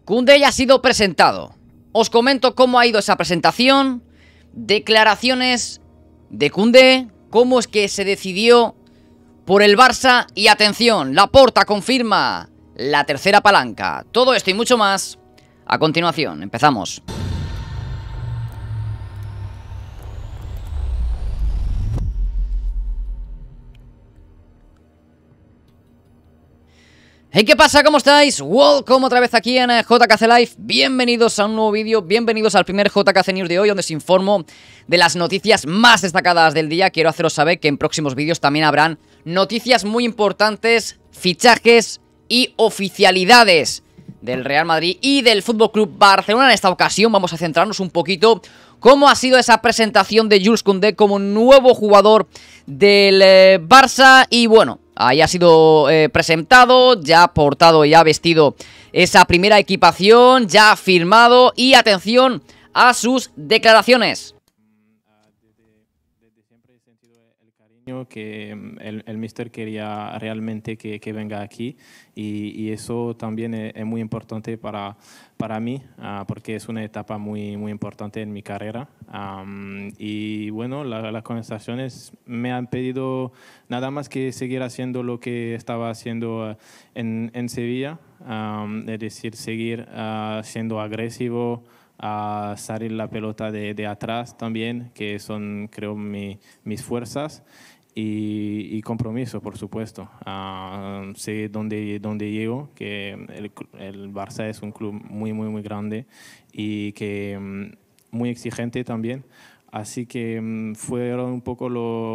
Koundé ya ha sido presentado. Os comento cómo ha ido esa presentación, declaraciones de Koundé, cómo es que se decidió por el Barça y atención, Laporta confirma la tercera palanca. Todo esto y mucho más a continuación. Empezamos. Hey, ¿qué pasa? ¿Cómo estáis? Welcome otra vez aquí en JKC Live. Bienvenidos a un nuevo vídeo, bienvenidos al primer JKC News de hoy, donde os informo de las noticias más destacadas del día. Quiero haceros saber que en próximos vídeos también habrán noticias muy importantes, fichajes y oficialidades del Real Madrid y del FC Barcelona. En esta ocasión vamos a centrarnos un poquito cómo ha sido esa presentación de Jules Koundé como nuevo jugador del Barça. Y bueno, ahí ha sido presentado, ya portado y ha vestido esa primera equipación, ya ha firmado y atención a sus declaraciones. Desde siempre he sentido el cariño que el míster quería realmente que venga aquí y eso también es muy importante para mí porque es una etapa muy importante en mi carrera. Y bueno, las conversaciones me han pedido nada más que seguir haciendo lo que estaba haciendo en Sevilla, es decir, seguir siendo agresivo, a salir la pelota de atrás también, que son, creo, mis fuerzas, y compromiso, por supuesto. Sé dónde llego, que el Barça es un club muy grande y que muy exigente también, así que fueron un poco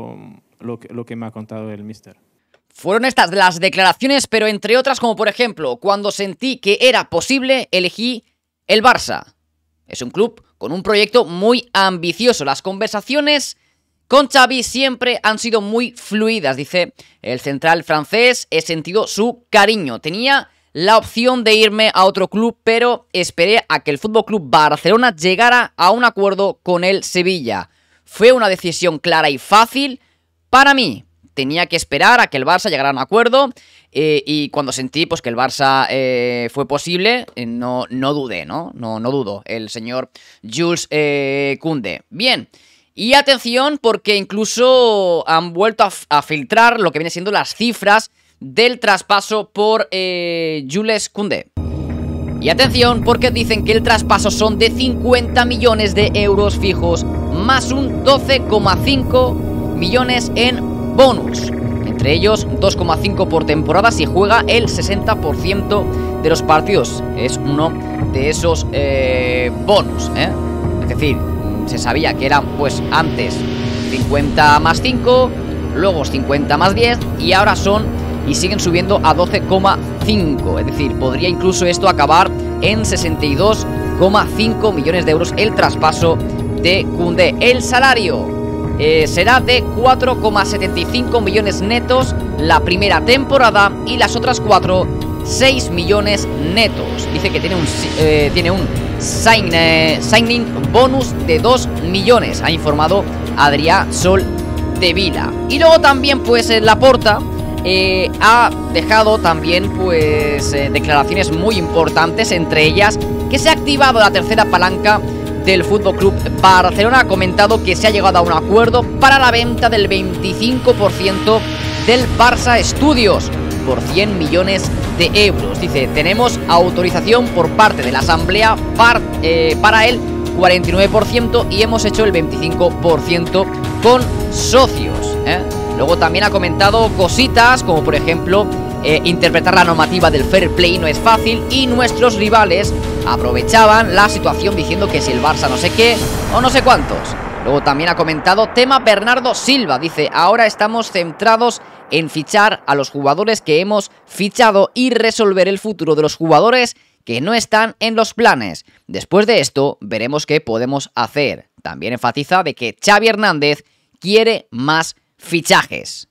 lo que me ha contado el míster. Fueron estas las declaraciones, pero entre otras, como por ejemplo, cuando sentí que era posible, elegí el Barça. Es un club con un proyecto muy ambicioso. Las conversaciones con Xavi siempre han sido muy fluidas, dice el central francés. He sentido su cariño. Tenía la opción de irme a otro club, pero esperé a que el FC Barcelona llegara a un acuerdo con el Sevilla. Fue una decisión clara y fácil para mí. Tenía que esperar a que el Barça llegara a un acuerdo y cuando sentí pues que el Barça fue posible, no dudé, ¿no? No dudo, el señor Jules Koundé. Bien, y atención porque incluso han vuelto a filtrar lo que viene siendo las cifras del traspaso por Jules Koundé. Y atención porque dicen que el traspaso son de 50 millones de euros fijos más un 12,5 millones en bonus, entre ellos 2,5 por temporada si juega el 60% de los partidos. Es uno de esos bonus, Es decir, se sabía que eran pues antes 50 más 5, luego 50 más 10 y ahora son y siguen subiendo a 12,5. Es decir, podría incluso esto acabar en 62,5 millones de euros el traspaso de Koundé. El salario será de 4,75 millones netos la primera temporada y las otras 6 millones netos. Dice que tiene un signing bonus de 2 millones, ha informado Adrià Soldevila. Y luego también pues Laporta ha dejado también pues declaraciones muy importantes, entre ellas que se ha activado la tercera palanca del FC Barcelona. Ha comentado que se ha llegado a un acuerdo para la venta del 25% del Barça Studios por 100 millones de euros. Dice, tenemos autorización por parte de la asamblea para el 49% y hemos hecho el 25% con socios. Luego también ha comentado cositas como por ejemplo interpretar la normativa del fair play no es fácil y nuestros rivales aprovechaban la situación diciendo que si el Barça no sé qué o no sé cuántos. Luego también ha comentado tema Bernardo Silva. Dice, ahora estamos centrados en fichar a los jugadores que hemos fichado y resolver el futuro de los jugadores que no están en los planes. Después de esto veremos qué podemos hacer. También enfatiza de que Xavi Hernández quiere más fichajes.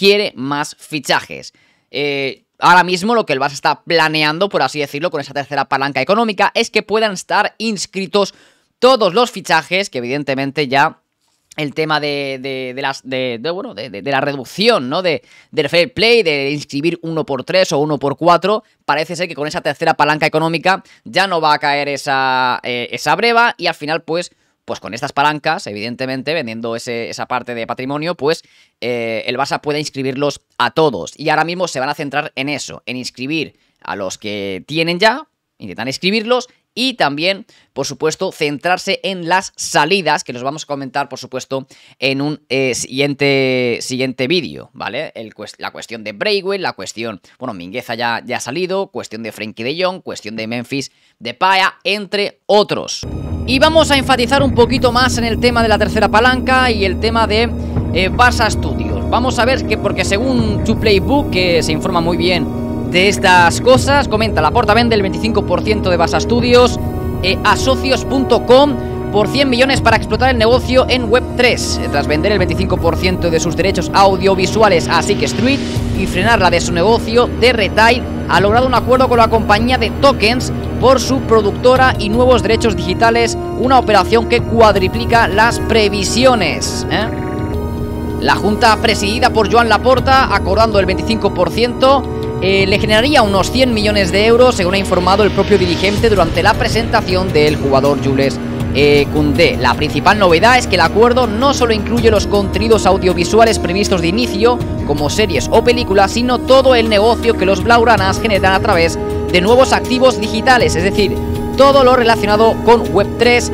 Ahora mismo lo que el Barça está planeando, por así decirlo, con esa tercera palanca económica, es que puedan estar inscritos todos los fichajes que evidentemente ya el tema bueno, de la reducción, ¿no? Del fair play, de inscribir 1x3 o 1x4. Parece ser que con esa tercera palanca económica ya no va a caer esa breva y al final, pues con estas palancas, evidentemente, vendiendo esa parte de patrimonio, pues el Barça puede inscribirlos a todos. Y ahora mismo se van a centrar en eso, en inscribir a los que tienen ya, intentan inscribirlos. Y también, por supuesto, centrarse en las salidas, que los vamos a comentar, por supuesto, en un siguiente vídeo, ¿vale? La cuestión de Braithwaite, la cuestión, bueno, Mingueza ya ha salido, cuestión de Frenkie de Jong, cuestión de Memphis Depay, entre otros. Y vamos a enfatizar un poquito más en el tema de la tercera palanca y el tema de Barça Studios. Vamos a ver que, porque según 2Playbook, que se informa muy bien de estas cosas, comenta: Laporta vende el 25% de Barça Studios a socios.com por 100 millones para explotar el negocio en Web3. Tras vender el 25% de sus derechos audiovisuales a Sixth Street y frenar la de su negocio de retail, ha logrado un acuerdo con la compañía de tokens por su productora y nuevos derechos digitales, una operación que cuadriplica las previsiones. La junta, presidida por Joan Laporta, acordando el 25%, le generaría unos 100 millones de euros, según ha informado el propio dirigente durante la presentación del jugador Jules Koundé. La principal novedad es que el acuerdo no solo incluye los contenidos audiovisuales previstos de inicio, como series o películas, sino todo el negocio que los blaugranas generan a través de nuevos activos digitales, es decir, todo lo relacionado con Web3,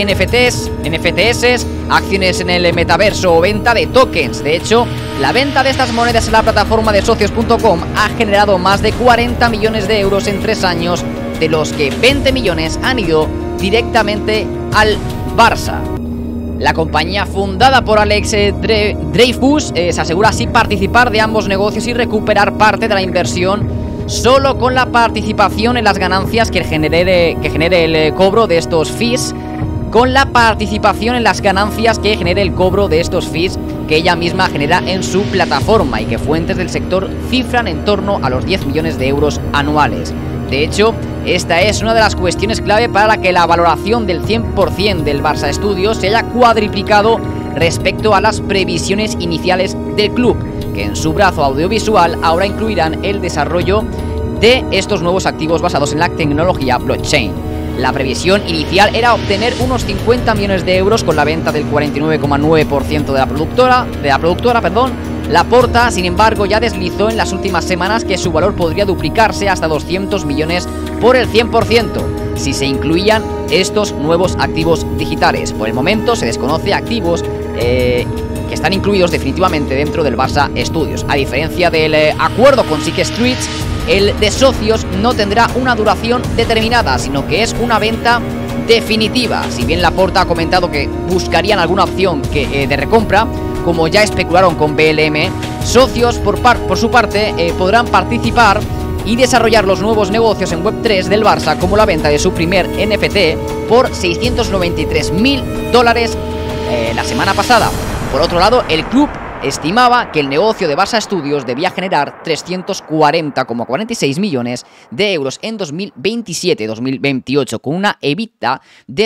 NFTs, acciones en el metaverso o venta de tokens. De hecho, la venta de estas monedas en la plataforma de socios.com ha generado más de 40 millones de euros en 3 años, de los que 20 millones han ido directamente al Barça. La compañía, fundada por Alex Dreyfus, se asegura así participar de ambos negocios y recuperar parte de la inversión solo con la participación en las ganancias que genere el cobro de estos fees, con la participación en las ganancias que genere el cobro de estos fees que ella misma genera en su plataforma, y que fuentes del sector cifran en torno a los 10 millones de euros anuales. De hecho, esta es una de las cuestiones clave para que la valoración del 100% del Barça Studios se haya cuadriplicado respecto a las previsiones iniciales del club, que en su brazo audiovisual ahora incluirán el desarrollo de estos nuevos activos basados en la tecnología blockchain. La previsión inicial era obtener unos 50 millones de euros con la venta del 49,9% de la productora. Laporta, sin embargo, ya deslizó en las últimas semanas que su valor podría duplicarse hasta 200 millones por el 100%, si se incluían estos nuevos activos digitales. Por el momento se desconoce activos que están incluidos definitivamente dentro del Barça Studios. A diferencia del acuerdo con Sixth Street, el de socios no tendrá una duración determinada, sino que es una venta definitiva. Si bien Laporta ha comentado que buscarían alguna opción de recompra, como ya especularon con BLM, socios por su parte podrán participar y desarrollar los nuevos negocios en Web3 del Barça, como la venta de su primer NFT por $693.000 la semana pasada. Por otro lado, el club estimaba que el negocio de Barça Studios debía generar 340,46 millones de euros en 2027-2028, con una EBITDA de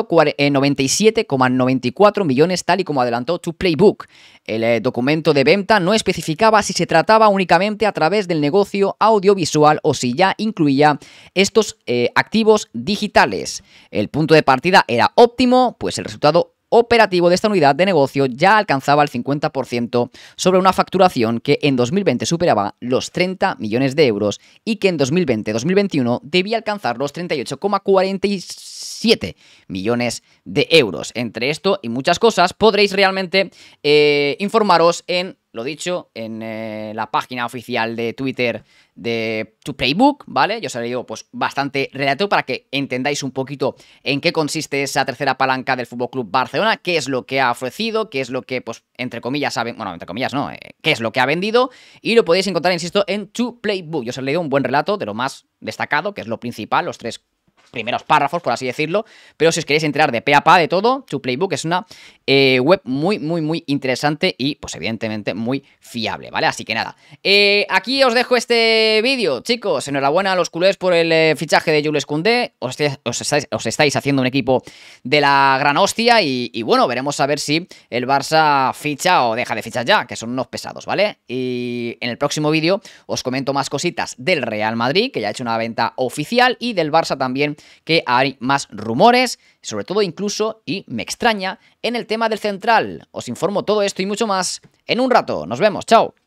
197,94 millones, tal y como adelantó 2Playbook. El documento de venta no especificaba si se trataba únicamente a través del negocio audiovisual o si ya incluía estos activos digitales. El punto de partida era óptimo, pues el resultado operativo de esta unidad de negocio ya alcanzaba el 50% sobre una facturación que en 2020 superaba los 30 millones de euros y que en 2020-2021 debía alcanzar los 38,47 millones de euros. Entre esto y muchas cosas podréis realmente informaros en, lo dicho, en la página oficial de Twitter de 2Playbook, ¿vale? Yo os he leído pues bastante relativo para que entendáis un poquito en qué consiste esa tercera palanca del FC Barcelona, qué es lo que ha ofrecido, qué es lo que, pues, entre comillas, qué es lo que ha vendido, y lo podéis encontrar, insisto, en 2Playbook. Yo os he leído un buen relato de lo más destacado, que es lo principal, los tres primeros párrafos, por así decirlo, pero si os queréis enterar de pe a pa de todo, To Playbook es una web muy interesante y, pues evidentemente, muy fiable, ¿vale? Así que nada, aquí os dejo este vídeo, chicos. Enhorabuena a los culés por el fichaje de Jules Koundé. Os estáis haciendo un equipo de la gran hostia y bueno, veremos a ver si el Barça ficha o deja de fichar ya, que son unos pesados, ¿vale? Y en el próximo vídeo os comento más cositas del Real Madrid, que ya ha hecho una venta oficial, y del Barça también, que hay más rumores, sobre todo incluso, y me extraña, en el tema del central. Os informo todo esto y mucho más en un rato. Nos vemos, chao.